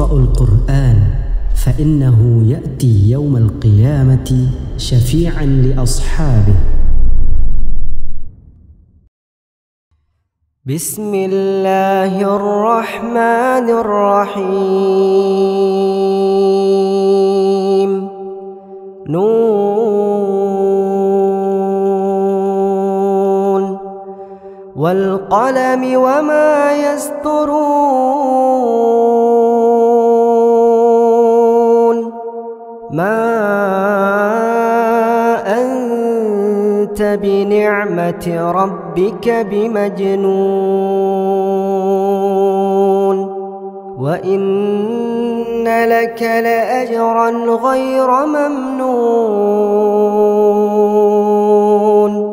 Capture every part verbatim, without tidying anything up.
اقرأوا القرآن فإنه يأتي يوم القيامة شفيعا لأصحابه. بسم الله الرحمن الرحيم. نون والقلم وما يسطرون. ما أنت بنعمة ربك بمجنون وإن لك لأجرا غير ممنون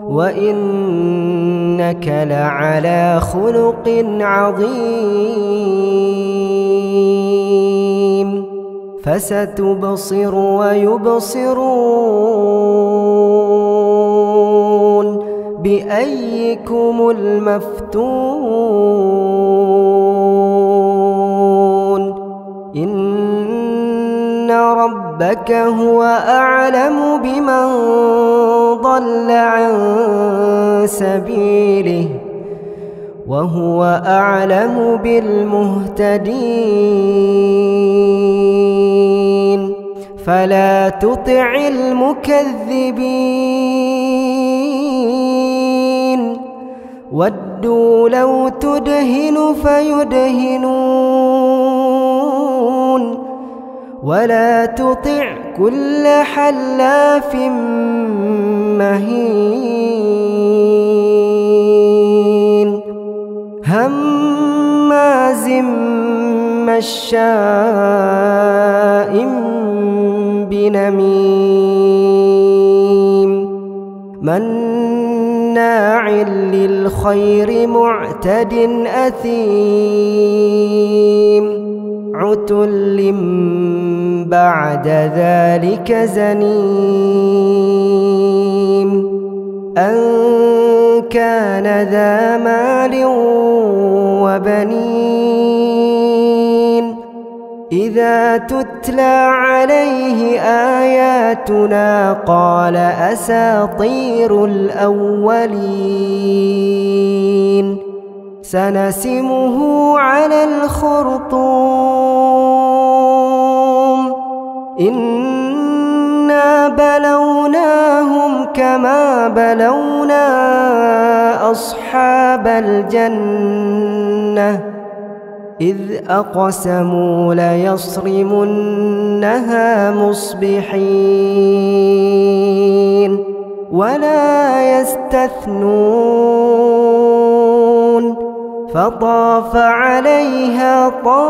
وإنك لعلى خلق عظيم. فستبصر ويبصرون بأيكم المفتون. إن ربك هو أعلم بمن ضل عن سبيله وهو أعلم بالمهتدين. فلا تطع المكذبين ودوا لو تدهن فيدهنون ولا تطع كل حلاف مهين هماز مشاء بنميم مناع للخير معتد أثيم عتل بعد ذلك زنيم أن كان ذا مال وبنين إذا تتلى عليه آياتنا قال أساطير الأولين. سنسمه على الخرطوم إنا بلوناهم كما بلونا أصحاب الجنة إذ أقسموا ليصرمنها مصبحين ولا يستثنون فطاف عليها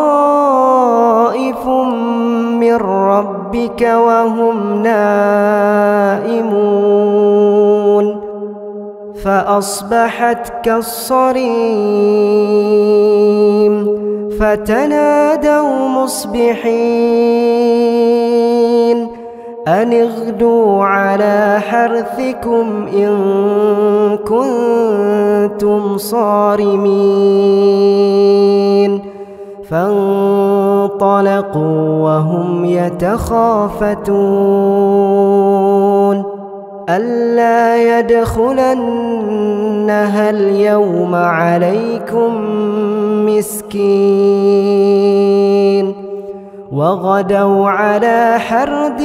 طائف من ربك وهم نائمون فأصبحت كالصريم فتنادوا مصبحين أن اغدوا على حرثكم إن كنتم صارمين. فانطلقوا وهم يتخافتون ألا يدخلنها اليوم عليكم مسكين وغدوا على حرد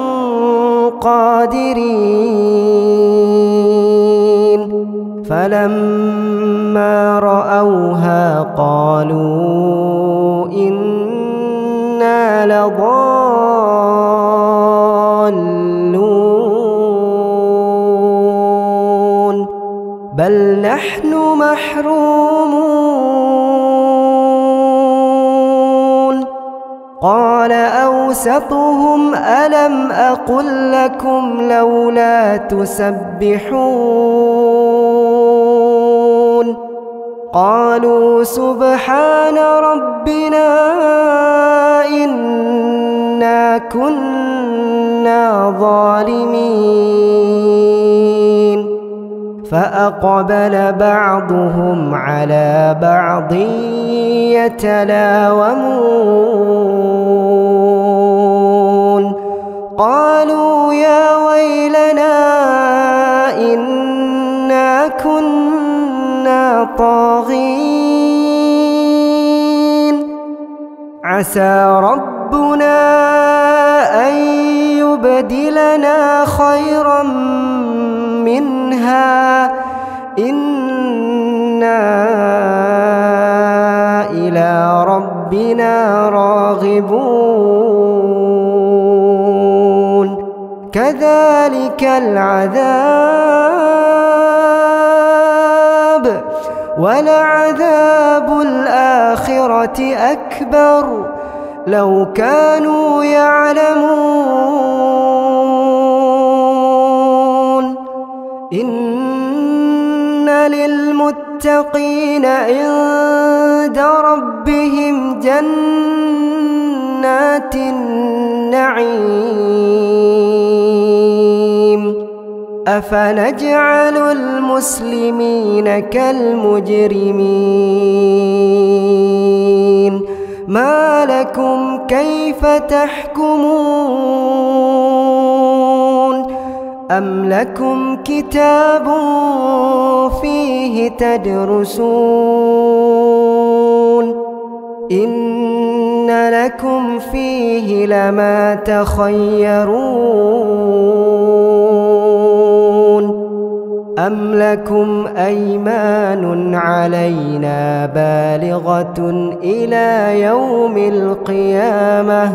قادرين. فلما رأوها قالوا إنا لضالون بل نحن محرومون. قال أوسطهم ألم أقل لكم لولا تسبحون قالوا سبحان ربنا إنا كنا ظالمين. فأقبل بعضهم على بعض يتلاومون قالوا يا ويلنا إنا كنا طاغين عسى ربنا أن يبدلنا خيرا منها إنا إلى ربنا راغبون كذلك العذاب ولعذاب الآخرة أكبر لو كانوا يعلمون إن للمتقين عند ربهم جنات النعيم أفنجعل المسلمين كالمجرمين ما لكم كيف تحكمون أم لكم كتاب فيه تدرسون إن لكم فيه لما تخيرون أم لكم أيمان علينا بالغة إلى يوم القيامة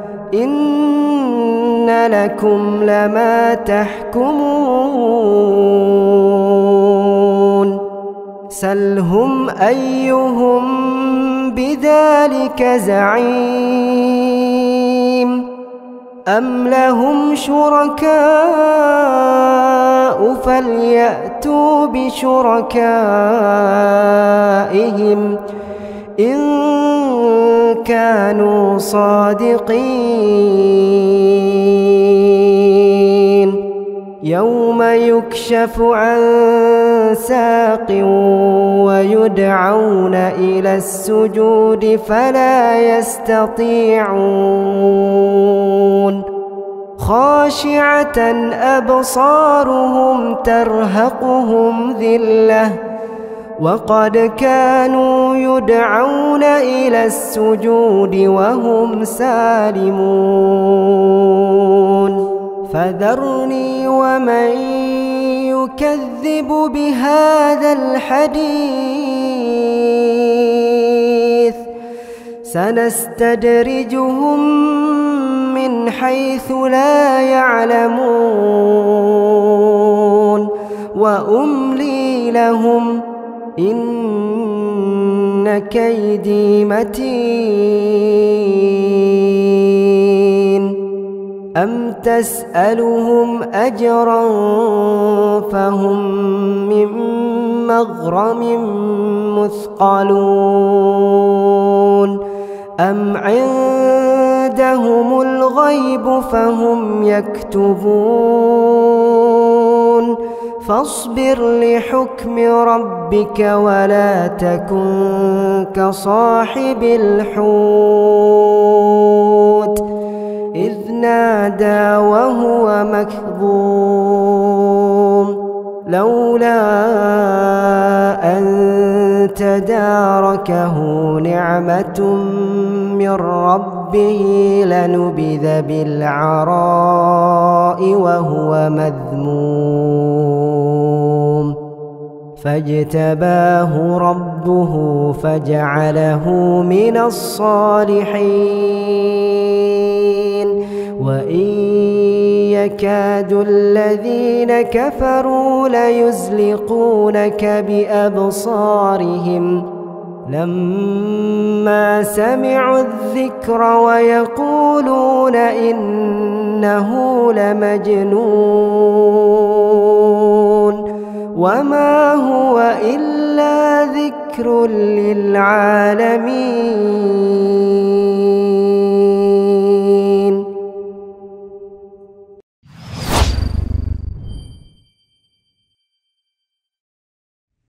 إن لكم لما تحكمون سلهم أيهم بذلك زعيم أم لهم شركاء فليأتوا بشركائهم إن كانوا صادقين يوم يكشف عن ساق ويدعون إلى السجود فلا يستطيعون خاشعة أبصارهم ترهقهم ذلة وقد كانوا يدعون إلى السجود وهم سالمون فذرني ومن يكذب بهذا الحديث سنستدرجهم من حيث لا يعلمون وأملي لهم إن كيدي متين أم تسألهم أجرا فهم من مغرم مثقلون أم عندهم الغيب فهم يكتبون فاصبر لحكم ربك ولا تكن كصاحب الحوت إذ نادى وهو مكظوم لولا أن تداركه نعمة من ربه لنبذ بالعراء وهو مذموم فاجتباه ربه فجعله من الصالحين وإن يكاد الذين كفروا ليزلقونك بأبصارهم لما سمعوا الذكر ويقولون إنه لمجنون وما هو إلا ذكر للعالمين